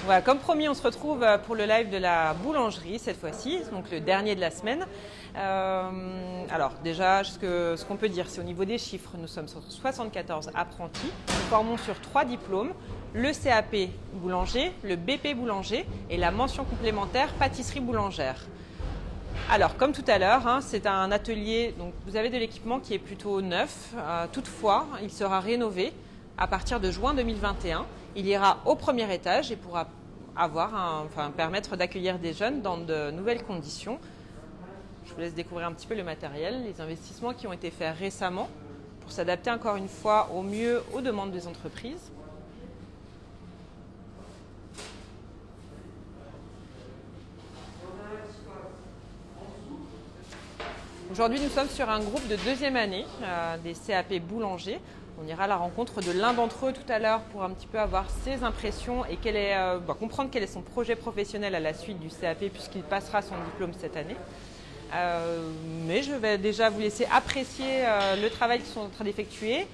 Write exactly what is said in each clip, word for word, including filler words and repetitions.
Voilà, comme promis, on se retrouve pour le live de la boulangerie cette fois-ci, donc le dernier de la semaine. Euh, alors déjà, ce que, ce qu'on peut dire, c'est au niveau des chiffres, nous sommes sur soixante-quatorze apprentis, nous formons sur trois diplômes, le C A P boulanger, le B P boulanger et la mention complémentaire pâtisserie boulangère. Alors, comme tout à l'heure, hein, c'est un atelier, donc vous avez de l'équipement qui est plutôt neuf. Euh, toutefois, il sera rénové à partir de juin deux mille vingt et un. Il ira au premier étage et pourra avoir un, enfin, permettre d'accueillir des jeunes dans de nouvelles conditions. Je vous laisse découvrir un petit peu le matériel, les investissements qui ont été faits récemment pour s'adapter encore une fois au mieux aux demandes des entreprises. Aujourd'hui, nous sommes sur un groupe de deuxième année euh, des C A P boulangers. On ira à la rencontre de l'un d'entre eux tout à l'heure pour un petit peu avoir ses impressions et quel est, euh, bah, comprendre quel est son projet professionnel à la suite du C A P puisqu'il passera son diplôme cette année. Euh, mais je vais déjà vous laisser apprécier euh, le travail qu'ils sont en train d'effectuer.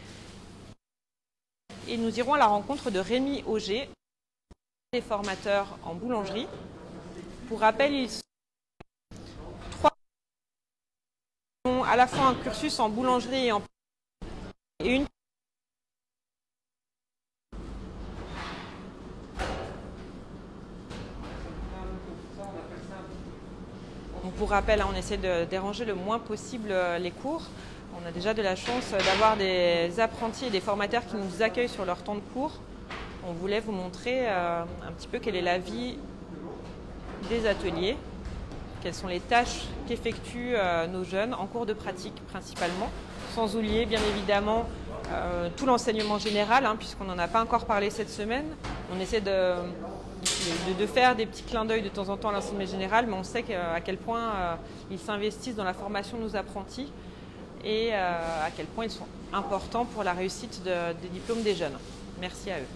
Et nous irons à la rencontre de Rémi Auger, des formateurs en boulangerie. Pour rappel, ils sont trois à la fois un cursus en boulangerie et en et une Donc pour rappel, on essaie de déranger le moins possible les cours. On a déjà de la chance d'avoir des apprentis et des formateurs qui nous accueillent sur leur temps de cours. On voulait vous montrer un petit peu quelle est la vie des ateliers, quelles sont les tâches qu'effectuent nos jeunes en cours de pratique principalement, sans oublier bien évidemment euh, tout l'enseignement général, hein, puisqu'on n'en a pas encore parlé cette semaine. On essaie de... De, de faire des petits clins d'œil de temps en temps à l'enseignement général, mais on sait à quel point euh, ils s'investissent dans la formation de nos apprentis et euh, à quel point ils sont importants pour la réussite de, des diplômes des jeunes. Merci à eux.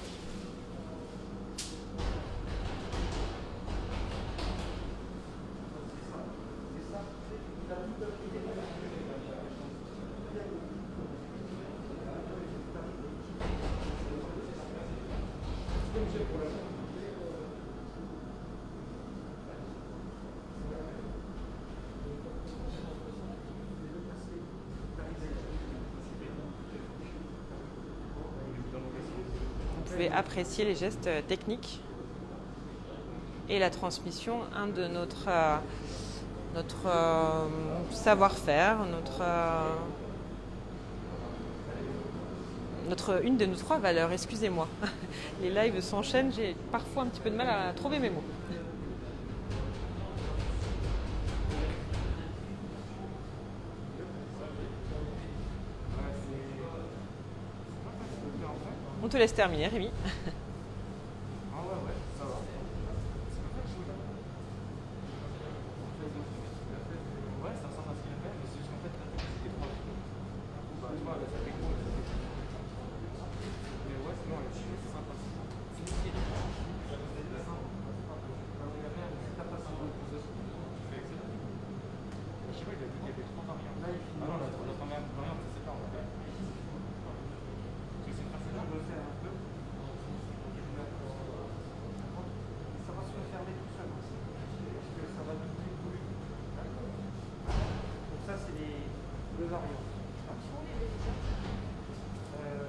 Vous pouvez apprécier les gestes techniques et la transmission hein, de notre, euh, notre euh, savoir-faire, notre, euh, notre, une de nos trois valeurs, excusez-moi. Les lives s'enchaînent, j'ai parfois un petit peu de mal à trouver mes mots. On te laisse terminer, Rémi. Ah ouais, ouais, ça va. Ouais, ça ressemble à ce qu'il a fait, mais c'est juste qu'en fait, là, c'était trois. Bah, tu vois, là, ça fait gros. Mais ouais, sinon, c'est sympa. C'est ce qui est différent. Je sais pas, il a dit qu'il y avait trois variantes. Ah non, la première variante, c'est pas en fait. C'est une personne là, on le fait un peu. Ça va se refermer tout seul aussi. Parce que ça va doubler tout. Donc ça, c'est les deux variantes. Euh,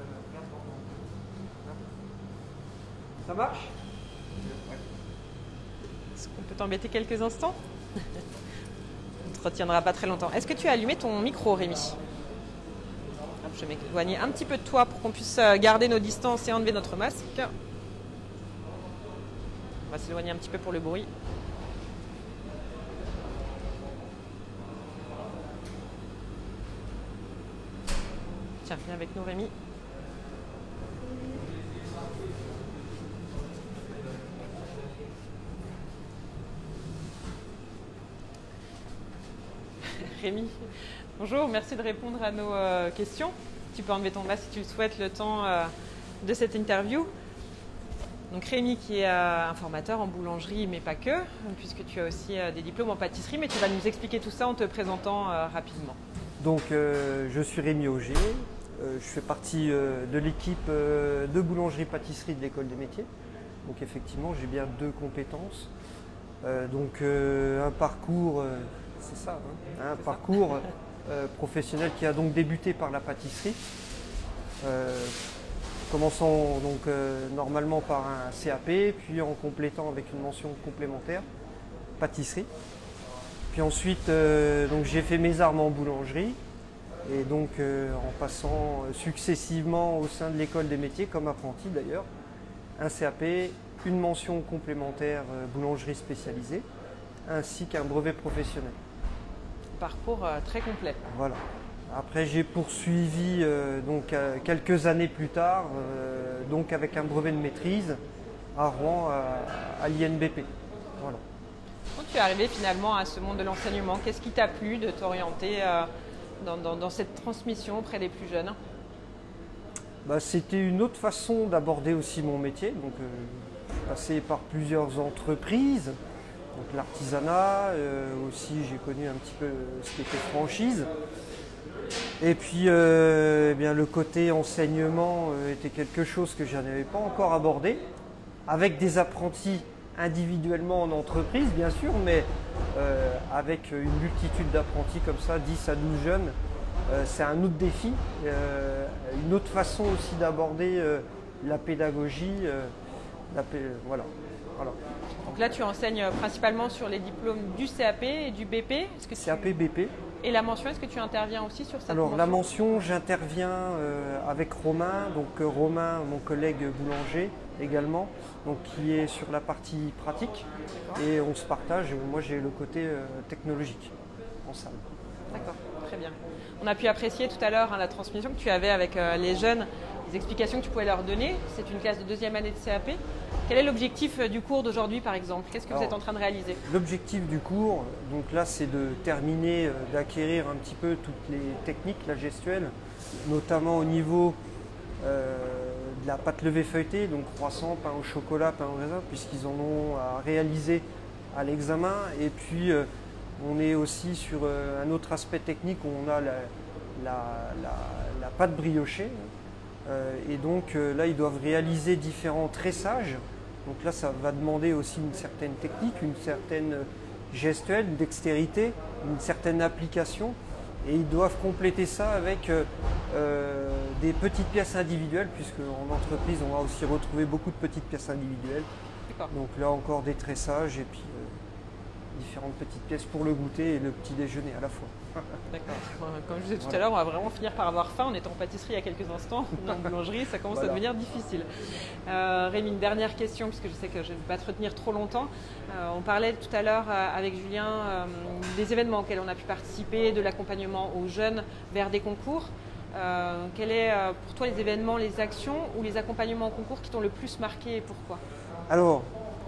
ça marche? Ouais. Est-ce qu'on peut t'embêter quelques instants? On ne te retiendra pas très longtemps. Est-ce que tu as allumé ton micro, Rémi? Hop, je vais m'éloigner un petit peu de toi pour qu'on puisse garder nos distances et enlever notre masque. On va s'éloigner un petit peu pour le bruit. Tiens, viens avec nous, Rémi. Rémi, bonjour, merci de répondre à nos euh, questions. Tu peux enlever ton masque si tu le souhaites le temps euh, de cette interview. Donc Rémi qui est euh, un formateur en boulangerie, mais pas que, puisque tu as aussi euh, des diplômes en pâtisserie, mais tu vas nous expliquer tout ça en te présentant euh, rapidement. Donc euh, je suis Rémi Auger, euh, je fais partie euh, de l'équipe euh, de boulangerie-pâtisserie de l'école des métiers. Donc effectivement, j'ai bien deux compétences. Euh, donc euh, un parcours, euh, c'est ça, hein, un parcours euh, professionnel qui a donc débuté par la pâtisserie. Euh, commençant donc euh, normalement par un C A P, puis en complétant avec une mention complémentaire, pâtisserie. Puis ensuite, euh, donc j'ai fait mes armes en boulangerie, et donc euh, en passant successivement au sein de l'école des métiers, comme apprenti d'ailleurs, un C A P, une mention complémentaire euh, boulangerie spécialisée, ainsi qu'un brevet professionnel. Parcours euh, très complet. Voilà. Après, j'ai poursuivi euh, donc, euh, quelques années plus tard, euh, donc avec un brevet de maîtrise à Rouen, à, à l'I N B P. Voilà. Quand tu es arrivé finalement à ce monde de l'enseignement, qu'est-ce qui t'a plu de t'orienter euh, dans, dans, dans cette transmission auprès des plus jeunes? Bah, c'était une autre façon d'aborder aussi mon métier. Donc, euh, je suis passé par plusieurs entreprises, donc l'artisanat, euh, aussi j'ai connu un petit peu ce qui était franchise. Et puis euh, eh bien, le côté enseignement euh, était quelque chose que je n'avais pas encore abordé, avec des apprentis individuellement en entreprise bien sûr, mais euh, avec une multitude d'apprentis comme ça, dix à douze jeunes, euh, c'est un autre défi, euh, une autre façon aussi d'aborder euh, la pédagogie, euh, la pé voilà. voilà. Donc là tu enseignes principalement sur les diplômes du C A P et du B P. Est-ce que tu... C A P, B P. Et la mention, est-ce que tu interviens aussi sur cette Alors mention? la mention, j'interviens euh, avec Romain, donc euh, Romain, mon collègue boulanger également, donc qui est sur la partie pratique, et on se partage. Moi j'ai le côté euh, technologique en salle. D'accord, très bien. On a pu apprécier tout à l'heure hein, la transmission que tu avais avec euh, les jeunes, les explications que tu pouvais leur donner. C'est une classe de deuxième année de C A P. Quel est l'objectif euh, du cours d'aujourd'hui par exemple? Qu'est-ce que Alors, vous êtes en train de réaliser? L'objectif du cours, donc là, c'est de terminer, euh, d'acquérir un petit peu toutes les techniques, la gestuelle, notamment au niveau euh, de la pâte levée feuilletée, donc croissant, pain au chocolat, pain au raisin, puisqu'ils en ont à réaliser à l'examen. Et puis, euh, on est aussi sur euh, un autre aspect technique où on a la, la, la, la pâte briochée. Euh, et donc euh, là, ils doivent réaliser différents tressages. Donc là, ça va demander aussi une certaine technique, une certaine gestuelle, une dextérité, une certaine application. Et ils doivent compléter ça avec euh, euh, des petites pièces individuelles, puisque en entreprise, on va aussi retrouver beaucoup de petites pièces individuelles. Donc là, encore des tressages et puis euh, différentes petites pièces pour le goûter et le petit déjeuner à la fois. D'accord. Comme je disais tout Voilà. à l'heure, on va vraiment finir par avoir faim. On est en pâtisserie il y a quelques instants, en boulangerie, ça commence Voilà. à devenir difficile. Euh, Rémi, une dernière question, puisque je sais que je ne vais pas te retenir trop longtemps. Euh, on parlait tout à l'heure euh, avec Julien euh, des événements auxquels on a pu participer, de l'accompagnement aux jeunes vers des concours. Euh, quels sont euh, pour toi les événements, les actions ou les accompagnements au concours qui t'ont le plus marqué et pourquoi? Alors,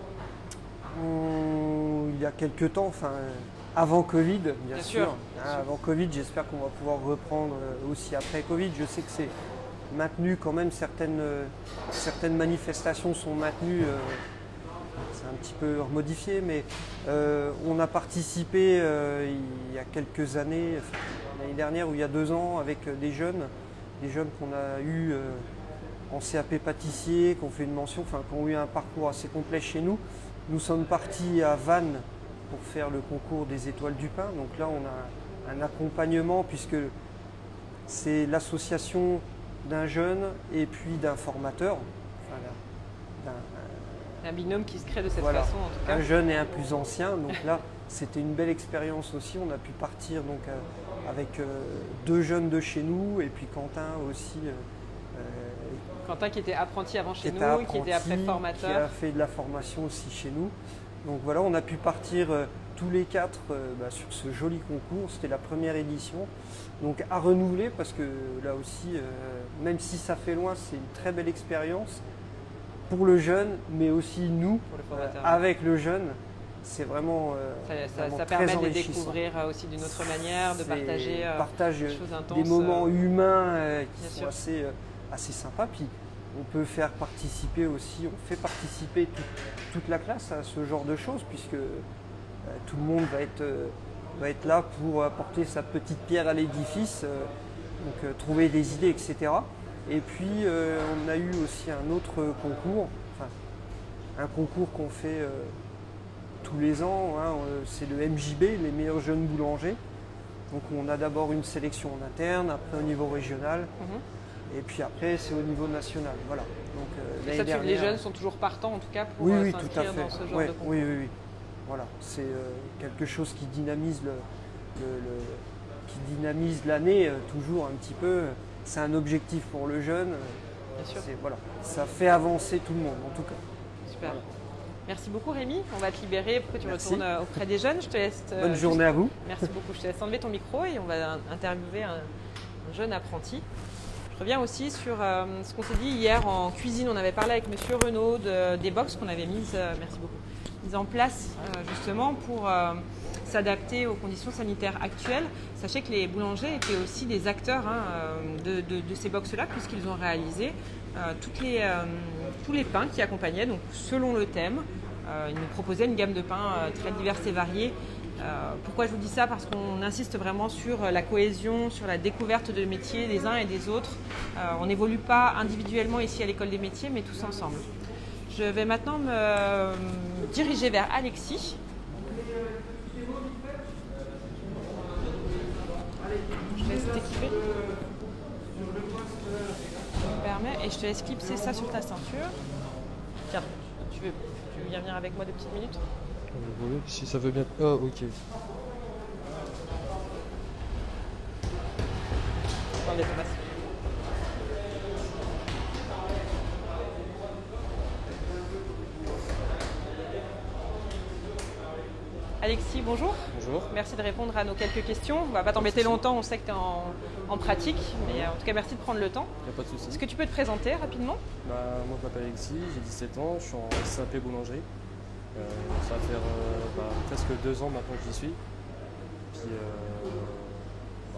on, il y a quelques temps, enfin, avant Covid, bien, Bien sûr, sûr, hein, bien sûr. avant Covid, j'espère qu'on va pouvoir reprendre aussi après Covid. Je sais que c'est maintenu quand même, certaines, certaines manifestations sont maintenues, euh, c'est un petit peu remodifié, mais euh, on a participé euh, il y a quelques années, enfin, l'année dernière ou il y a deux ans, avec des jeunes, des jeunes qu'on a eu euh, en C A P pâtissier, qui ont fait une mention, enfin, qui ont eu un parcours assez complet chez nous. Nous sommes partis à Vannes pour faire le concours des étoiles du pain. Donc là, on a un accompagnement puisque c'est l'association d'un jeune et puis d'un formateur. Enfin, d'un, Un binôme qui se crée de cette voilà, façon en tout cas. un jeune et un plus ancien. Donc là, c'était une belle expérience aussi. On a pu partir donc, euh, avec euh, deux jeunes de chez nous et puis Quentin aussi. Euh, Quentin qui était apprenti avant chez qui nous, était apprenti, qui était après qui formateur. a fait de la formation aussi chez nous. Donc voilà, on a pu partir euh, tous les quatre euh, bah, sur ce joli concours. C'était la première édition. Donc à renouveler parce que là aussi, euh, même si ça fait loin, c'est une très belle expérience pour le jeune, mais aussi nous, Pour le formateur. euh, avec le jeune. C'est vraiment, euh, Ça, ça- vraiment ça très permet de les enrichissant. découvrir euh, aussi d'une autre manière, de C'est- partager euh, partage des choses intenses. des moments euh, humains euh, qui bien sont sûr. assez, euh, assez sympas. Puis on peut faire participer aussi, on fait participer tout- toute la classe à ce genre de choses, puisque euh, tout le monde va être, euh, va être là pour apporter sa petite pierre à l'édifice, euh, donc euh, trouver des idées, et cetera. Et puis euh, on a eu aussi un autre concours, enfin un concours qu'on fait euh, tous les ans. Hein, euh, c'est le M J B, les meilleurs jeunes boulangers. Donc on a d'abord une sélection en interne, après au niveau régional, Mhm. et puis après c'est au niveau national. Voilà. Donc, euh, Et l'année ça, tu- les dernière- jeunes sont toujours partants en tout cas pour Oui, euh, oui, tout à s'inscrire fait. dans ce genre Ouais, de concours. oui, oui, oui. Voilà, c'est euh, quelque chose qui dynamise le, le- le- qui dynamise l'année euh, toujours un petit peu. C'est un objectif pour le jeune. Bien sûr. C'est- Voilà, ça fait avancer tout le monde en tout cas. Super. Voilà. Merci beaucoup Rémi. On va te libérer pour que tu Merci. retournes euh, auprès des jeunes. Je te laisse. euh, Bonne juste- journée à vous. Merci beaucoup. Je te laisse enlever ton micro et on va interviewer un, un jeune apprenti. Je reviens aussi sur euh, ce qu'on s'est dit hier en cuisine. On avait parlé avec Monsieur Renaud de- des box qu'on avait mises, euh, merci beaucoup, mises en place euh, justement pour euh, s'adapter aux conditions sanitaires actuelles. Sachez que les boulangers étaient aussi des acteurs hein, euh, de, de- de ces box-là puisqu'ils ont réalisé euh, toutes les, euh, tous les pains qui accompagnaient, donc selon le thème. Euh, ils nous proposaient une gamme de pains euh, très diverses et variées. Euh, pourquoi je vous dis ça? Parce qu'on insiste vraiment sur la cohésion, sur la découverte de métiers des uns et des autres. Euh, on n'évolue pas individuellement ici à l'école des métiers, mais tous ensemble. Je vais maintenant me euh, diriger vers Alexis. Je te laisse t'équiper. Je me permets et je te laisse clipser ça sur ta ceinture. Tiens, tu veux, tu veux bien venir avec moi deux petites minutes? Oui, si ça veut bien. Ah, ok. Attendez, Thomas. Alexis, bonjour. Bonjour. Merci de répondre à nos quelques questions. On ne va pas t'embêter longtemps, on sait que tu es en, en pratique, mais euh, en tout cas merci de prendre le temps. Il n'y a pas de souci. Est-ce que tu peux te présenter rapidement? Bah, moi, je m'appelle Alexis, j'ai dix-sept ans, je suis en C A P boulangerie. Euh, ça va faire euh, bah, presque deux ans maintenant que j'y suis. Puis, euh, bah,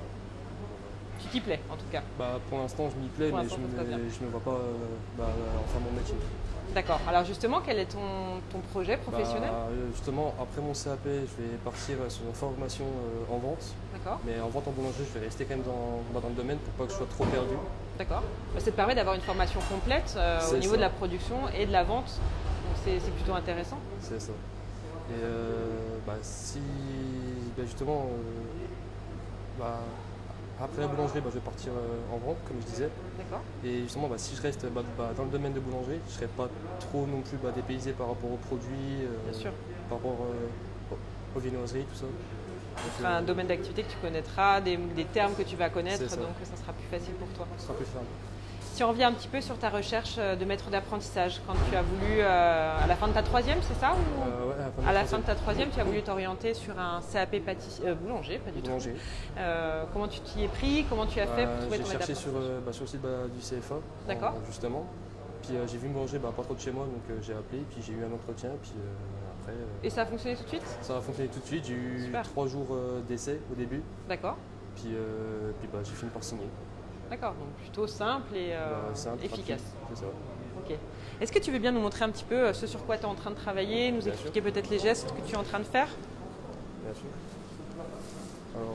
Tu t'y plais en tout cas. bah, pour l'instant, je m'y plais, Pour mais l'instant, je ça se passe bien. ne me vois pas euh, bah, euh, en faire mon métier. D'accord. Alors justement, quel est ton, ton projet professionnel? Bah, euh, justement, après mon C A P, je vais partir euh, sur une formation euh, en vente. D'accord. Mais en vente en boulangerie, je vais rester quand même dans, bah, dans le domaine pour pas que je sois trop perdu. D'accord. Bah, ça te permet d'avoir une formation complète euh, au C'est niveau ça. de la production et de la vente. Donc c'est c'est plutôt intéressant. C'est ça. Et euh, bah, si bah, justement, euh, bah, après la boulangerie, bah, je vais partir euh, en vente, comme je disais. D'accord. Et justement, bah, si je reste bah, bah, dans le domaine de boulangerie, je ne serai pas trop non plus bah, dépaysé par rapport aux produits, euh, Bien sûr. par rapport euh, aux viennoiseries, tout ça. Ce Donc, sera un euh, domaine d'activité que tu connaîtras, des, des termes que tu vas connaître, C'est ça. donc ça sera plus facile pour toi. ce sera plus simple. Si on revient un petit peu sur ta recherche euh, de maître d'apprentissage, quand tu as voulu, euh, à la fin de ta troisième, c'est ça ou... Euh, ouais, à la fin de À la la fin de ta troisième, tu as voulu t'orienter sur un C A P pâtissier, euh, boulanger, pas du tout. boulanger. Euh, comment tu t'y es pris? Comment tu as fait pour Euh, trouver J'ai ton maître cherché sur, d'apprentissage? euh, bah, sur le site bah, du C F A, D'accord. euh, justement. Puis euh, j'ai vu me boulanger bah, pas trop de chez moi, donc euh, j'ai appelé, puis j'ai eu un entretien, puis euh, après. euh, Et ça a fonctionné tout de suite? Ça a fonctionné tout de suite, j'ai eu Super. trois jours euh, d'essai au début, D'accord. puis, euh, puis bah, j'ai fini par signer. D'accord, donc plutôt simple et euh, Bah, simple, efficace. rapide, c'est ça. Ok. Est-ce que tu veux bien nous montrer un petit peu euh, ce sur quoi tu es en train de travailler, nous Bien expliquer peut-être les gestes que tu es en train de faire? Bien sûr. Alors,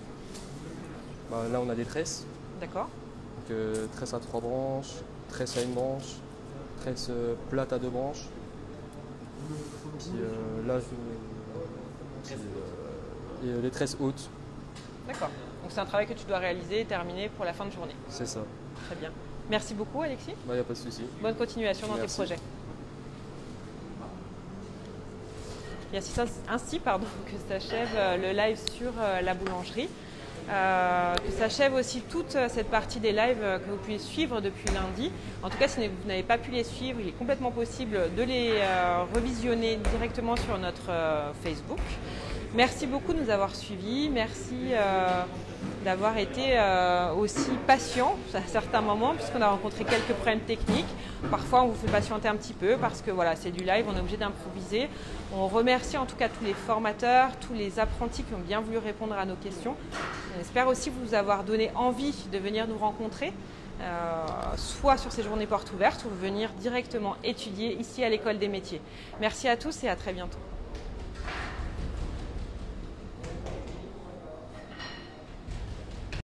euh, bah, là on a des tresses, D'accord. donc euh, tresse à trois branches, tresse à une branche, tresse euh, plate à deux branches. Puis euh, là, je, puis, euh, et euh, les tresses hautes, D'accord. Donc c'est un travail que tu dois réaliser et terminer pour la fin de journée. c'est ça. Très bien. Merci beaucoup Alexis. Il n'y a pas de souci. Bonne continuation dans Merci. tes projets. Et ainsi, ainsi pardon, que s'achève euh, le live sur euh, la boulangerie. Euh, que s'achève aussi toute euh, cette partie des lives euh, que vous pouvez suivre depuis lundi. En tout cas, si vous n'avez pas pu les suivre, il est complètement possible de les euh, revisionner directement sur notre euh, Facebook. Merci beaucoup de nous avoir suivis. Merci euh, d'avoir été euh, aussi patient à certains moments, puisqu'on a rencontré quelques problèmes techniques. Parfois, on vous fait patienter un petit peu parce que voilà, c'est du live, on est obligé d'improviser. On remercie en tout cas tous les formateurs, tous les apprentis qui ont bien voulu répondre à nos questions. On espère aussi vous avoir donné envie de venir nous rencontrer, euh, soit sur ces journées portes ouvertes ou venir directement étudier ici à l'école des métiers. Merci à tous et à très bientôt.